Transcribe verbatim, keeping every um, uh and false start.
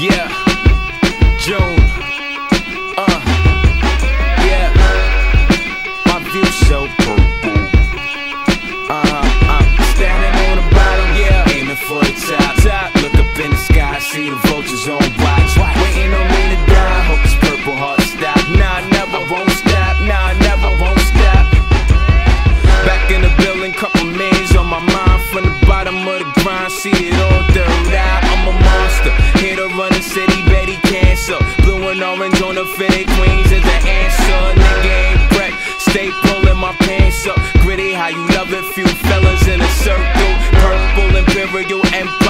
Yeah, June. Uh, yeah. My view so purple. Uh, I'm standing on the bottom, yeah, aiming for the top. Top. Look up in the sky, see the vultures on watch. Waiting on me to die. Hope this purple heart stop. Nah, I never won't stop. Nah, I never won't stop. Back in the building, couple mans on my mind. From the bottom of the grind, see it all third eye. I'm a monster, here to run the city, Betty Cancer. Blue and orange on the fitted queens is the answer. Nigga ain't wreck, stay pulling my pants up. Gritty, how you love it, few fellas in a circle. Purple Imperial Empire.